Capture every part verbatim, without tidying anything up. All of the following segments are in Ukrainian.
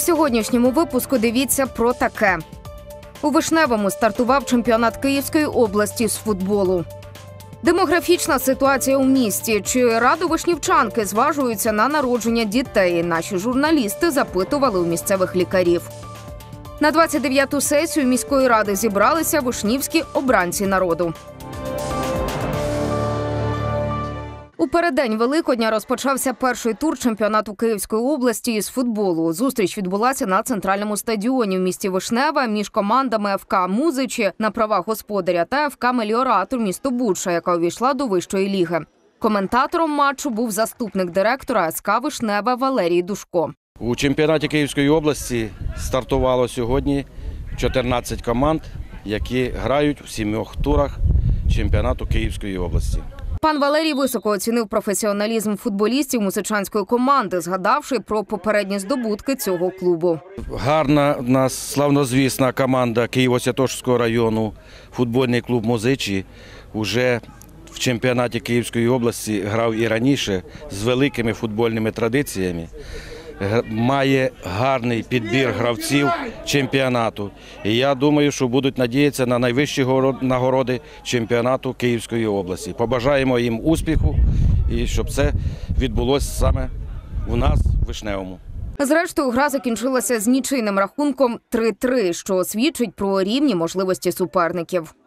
сьогоднішньому випуску дивіться про таке. У Вишневому стартував чемпіонат Київської області з футболу. Демографічна ситуація у місті. Чи радовишнівчанки зважуються на народження дітей? Наші журналісти запитували у місцевих лікарів. На двадцять дев'яту сесію міської ради зібралися вишнівські обранці народу. У переддень Великодня розпочався перший тур чемпіонату Київської області із футболу. Зустріч відбулася на центральному стадіоні в місті Вишневе між командами еф ка «Музичі» на правах господаря та еф ка «Меліоратор» місто Буча, яка увійшла до вищої ліги. Коментатором матчу був заступник директора ес ка «Вишневе» Валерій Душко. У чемпіонаті Київської області стартувало сьогодні чотирнадцять команд, які грають у сімох турах чемпіонату Київської області. Пан Валерій високо оцінив професіоналізм футболістів музичанської команди, згадавши про попередні здобутки цього клубу. Гарна в нас славнозвісна команда Києво-Святошинського району, футбольний клуб «Музичі», уже в чемпіонаті Київської області грав і раніше з великими футбольними традиціями. Має гарний підбір гравців чемпіонату. І я думаю, що будуть надіятися на найвищі нагороди чемпіонату Київської області. Побажаємо їм успіху і щоб це відбулося саме у нас, в Вишневому. Зрештою, гра закінчилася з нічийним рахунком три-три, що свідчить про рівні можливості суперників.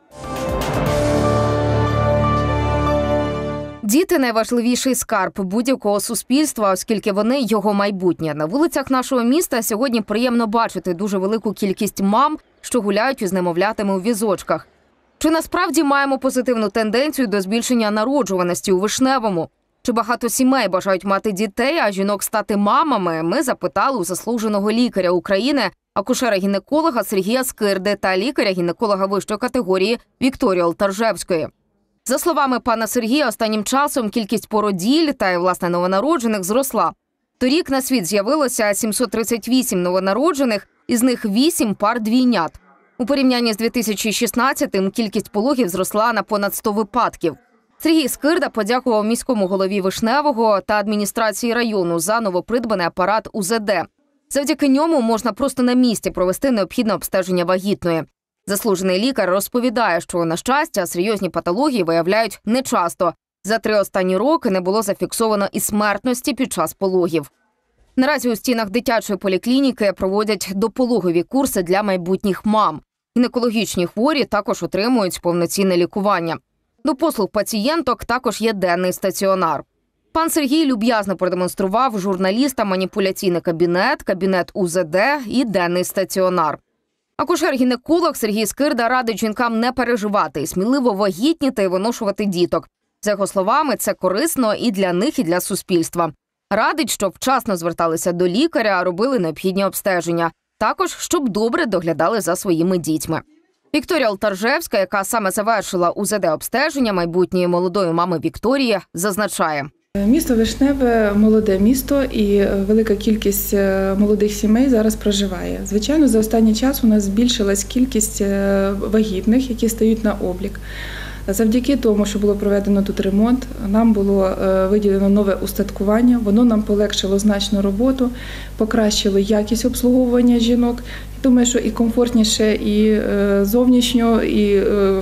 Діти – найважливіший скарб будь-якого суспільства, оскільки вони – його майбутнє. На вулицях нашого міста сьогодні приємно бачити дуже велику кількість мам, що гуляють із немовлятами у візочках. Чи насправді маємо позитивну тенденцію до збільшення народжуваності у Вишневому? Чи багато сімей бажають мати дітей, а жінок стати мамами? Ми запитали у заслуженого лікаря України, акушера-гінеколога Сергія Скирди та лікаря-гінеколога вищої категорії Вікторії Олтаржевської. За словами пана Сергія, останнім часом кількість породіль та, власне, новонароджених зросла. Торік на світ з'явилося сімсот тридцять вісім новонароджених, із них вісім пар двійнят. У порівнянні з дві тисячі шістнадцятим кількість пологів зросла на понад сто випадків. Сергій Скирда подякував міському голові Вишневого та адміністрації району за новопридбаний апарат у зе де. Завдяки ньому можна просто на місці провести необхідне обстеження вагітної. Заслужений лікар розповідає, що, на щастя, серйозні патології виявляють нечасто. За три останні роки не було зафіксовано і смертності під час пологів. Наразі у стінах дитячої поліклініки проводять допологові курси для майбутніх мам. Гінекологічні хворі також отримують повноцінне лікування. До послуг пацієнток також є денний стаціонар. Пан Сергій люб'язно продемонстрував журналістам маніпуляційний кабінет, кабінет у зе де і денний стаціонар. Акушер-гінеколог Сергій Скирда радить жінкам не переживати і сміливо вагітніти і виношувати діток. За його словами, це корисно і для них, і для суспільства. Радить, щоб вчасно зверталися до лікаря, робили необхідні обстеження. Також, щоб добре доглядали за своїми дітьми. Вікторія Олтаржевська, яка саме завершила у зе де обстеження майбутньої молодої мами Вікторії, зазначає. Місто Вишневе – молоде місто і велика кількість молодих сімей зараз проживає. Звичайно, за останній час у нас збільшилась кількість вагітних, які стають на облік. Завдяки тому, що було проведено тут ремонт, нам було виділено нове устаткування, воно нам полегшило значно роботу, покращило якість обслуговування жінок. Думаю, що і комфортніше, і зовнішньо, і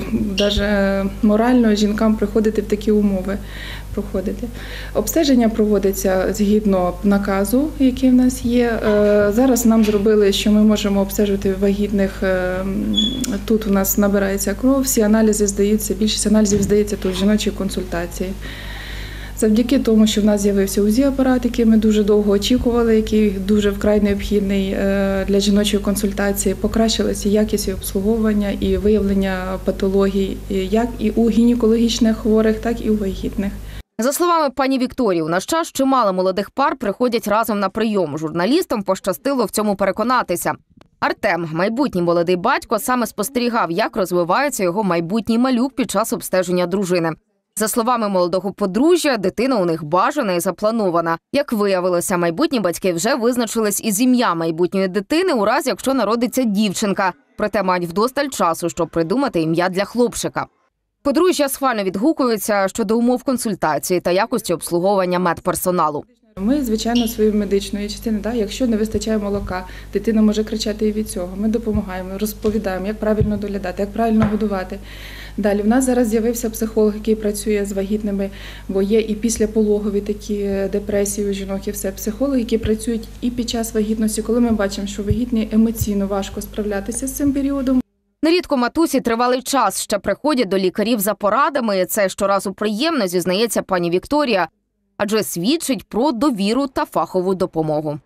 навіть морально жінкам приходити в такі умови. Проходити. Обстеження проводиться згідно наказу, який в нас є. Зараз нам зробили, що ми можемо обстежувати вагітних. Тут у нас набирається кров, всі аналізи здаються, більшість аналізів здається тут в жіночій консультації. Завдяки тому, що в нас з'явився у зі апарат, який ми дуже довго очікували, який дуже вкрай необхідний для жіночої консультації, покращилася якість обслуговування і виявлення патологій як і у гінекологічних хворих, так і у вагітних. За словами пані Вікторії, у наш час чимало молодих пар приходять разом на прийом. Журналістам пощастило в цьому переконатися. Артем, майбутній молодий батько, саме спостерігав, як розвивається його майбутній малюк під час обстеження дружини. За словами молодого подружжя, дитина у них бажана і запланована. Як виявилося, майбутні батьки вже визначились із ім'ям майбутньої дитини у разі, якщо народиться дівчинка. Проте мають вдосталь часу, щоб придумати ім'я для хлопчика. Подружжя схвально відгукуються щодо умов консультації та якості обслуговування медперсоналу. Ми, звичайно, своєю медичною частиною, да, якщо не вистачає молока, дитина може кричати і від цього. Ми допомагаємо, розповідаємо, як правильно доглядати, як правильно годувати. Далі в нас зараз з'явився психолог, який працює з вагітними, бо є і післяпологові такі депресії у жінок, і все. Психологи, які працюють і під час вагітності, коли ми бачимо, що вагітні емоційно важко справлятися з цим періодом. Нерідко матусі тривалий час ще приходять до лікарів за порадами. І це щоразу приємно, зізнається пані Вікторія, адже свідчить про довіру та фахову допомогу.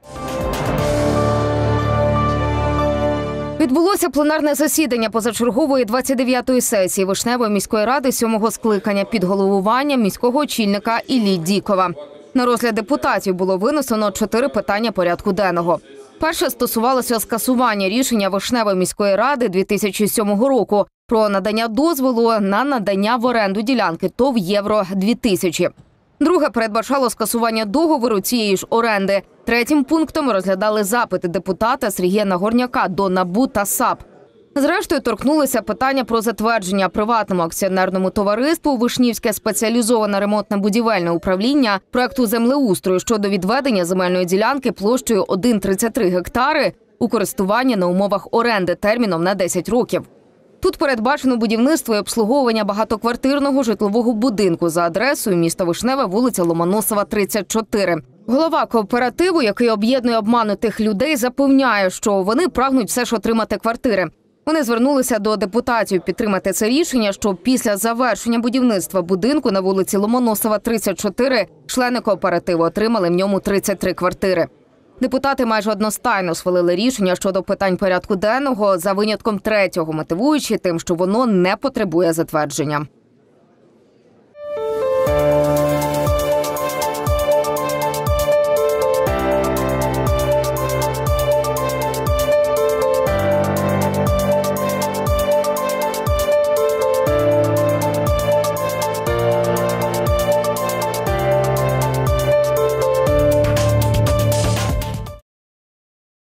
Відбулося пленарне засідання позачергової двадцять дев'ятої сесії Вишневої міської ради сьомого скликання під головуванням міського очільника Іллі Дікова. На розгляд депутатів було винесено чотири питання порядку денного. Перше стосувалося скасування рішення Вишневої міської ради дві тисячі сьомого року про надання дозволу на надання в оренду ділянки ТОВ «Євро дві тисячі». Друге передбачало скасування договору цієї ж оренди. Третім пунктом розглядали запити депутата Сергія Нагорняка до НАБУ та САП. Зрештою, торкнулися питання про затвердження приватному акціонерному товариству «Вишнівське спеціалізоване ремонтно-будівельне управління» проекту землеустрою щодо відведення земельної ділянки площею один цілих тридцять три гектари у користування на умовах оренди терміном на десять років. Тут передбачено будівництво і обслуговування багатоквартирного житлового будинку за адресою міста Вишневе, вулиця Ломоносова, тридцять чотири. Голова кооперативу, який об'єднує обманутих людей, запевняє, що вони прагнуть все ж отримати квартири. Вони звернулися до депутатів підтримати це рішення, що після завершення будівництва будинку на вулиці Ломоносова, тридцять чотири, члени кооперативу отримали в ньому тридцять три квартири. Депутати майже одностайно схвалили рішення щодо питань порядку денного, за винятком третього, мотивуючи тим, що воно не потребує затвердження.